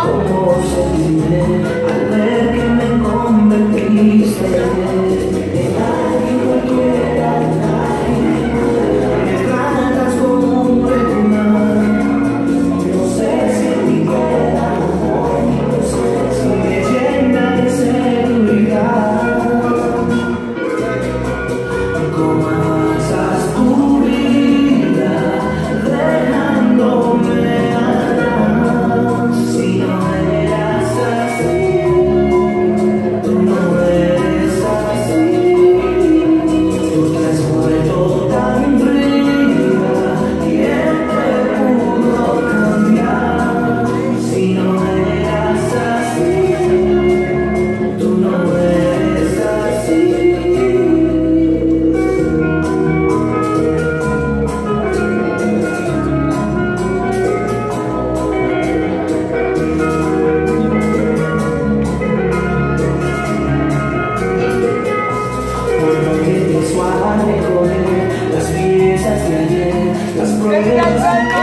cómo sentiré al ver que me convertiste en alguien cualquiera, en alguien que me tratas como un regular. No sé si en mi queda amor, no sé si me llena de seguridad. ¿Cómo avanzas tu vida dejándome atrás? Si no eras así, tú no eres así. Tú te has vuelto tan fría, ¿quién te pudo cambiar? Si no eras así, tú no eres así. Suave, joder, las piezas de ayer, las pruebas.